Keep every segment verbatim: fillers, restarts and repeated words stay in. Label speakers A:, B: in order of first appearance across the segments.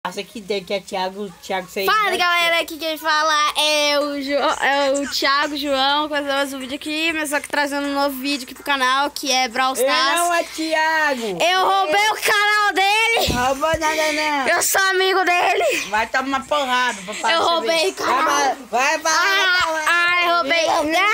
A: Essa aqui tem que é Thiago, Thiago seis.
B: Fala, galera, aqui quem fala é o, jo, é o Thiago João, fazendo mais um vídeo aqui, mas só que trazendo um novo vídeo aqui pro canal, que é Brawl Stars.
A: Não é Thiago.
B: Eu roubei é. o canal dele.
A: Roubou nada não.
B: Eu sou amigo dele.
A: Vai tomar uma porrada. Papai,
B: eu roubei o canal.
A: Vai, vai, vai.
B: Ah, ai, roubei.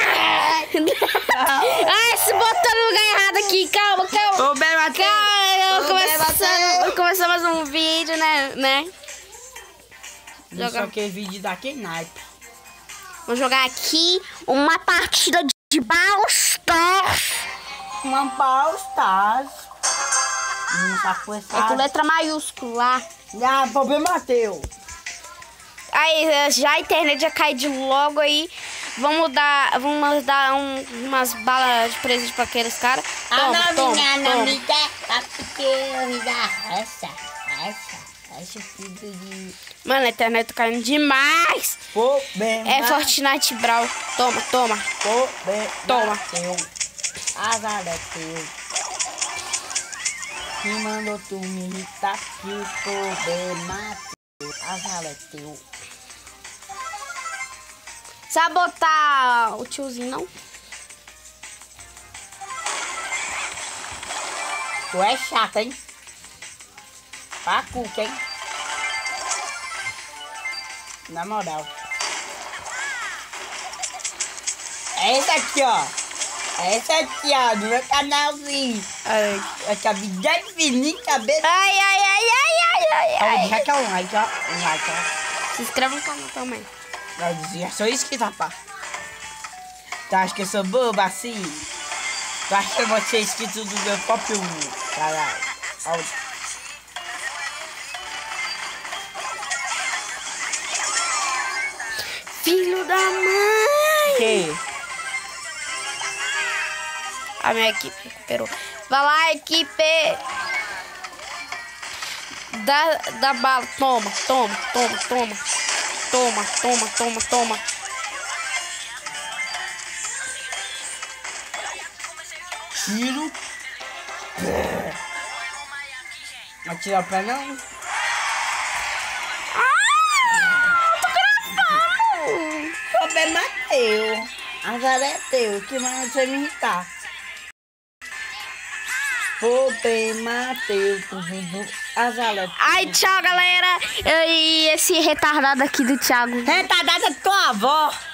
B: Ai, se botou no lugar errado aqui, calma, calma.
A: Roubei, Matheus.
B: Calma, começando, começando mais um vídeo, né, né?
A: Joga... Só que é vídeo daquele naipe.
B: Vou jogar aqui uma partida de Brawl Stars.
A: Uma Brawl Stars. Hum, tá
B: é com letra maiúscula.
A: Ah, problema teu.
B: Aí, já a internet já cai de logo aí. Vamos dar, vamos dar um, umas balas de presente pra aqueles caras. Toma,
A: ah,
B: toma,
A: minha,
B: toma.
A: Não me dá, porque me dá essa, essa. Esse filho de...
B: Mano, a internet tá caindo demais.
A: Pô, bem,
B: é Fortnite Brawl. Toma, toma.
A: Pô, bem,
B: toma.
A: Teu. Azar é teu. Quem mandou tu me irritar que o problema teu. Azar é teu.
B: Sabe botar o tiozinho, não?
A: Tu é chata, hein? Pra cuca, hein? Na moral. Essa aqui, ó. Essa aqui, ó, do meu canalzinho.
B: Ai.
A: Essa vida é fininha, cabeça.
B: Ai, ai, ai, ai, ai, ai, ai.
A: Já que é um like, ó. Um like, ó.
B: Se inscreve no canal também.
A: Eu dizia só isso que rapaz. Tu acha que eu sou boba assim? Tu acha que eu vou ser inscrito do meu próprio caralho? Olha.
B: Filho da mãe!
A: Que?
B: A minha equipe recuperou. Vai lá, equipe! Dá, dá bala. Toma, toma, toma, toma. Toma, toma, toma, toma.
A: Tiro. Vai tirar pra não? Problema teu. Agora é teu. Que manda você me irritar. Problema teu. Azar é teu.
B: Ai, tchau, galera. E esse retardado aqui do Thiago.
A: Retardada é tua avó.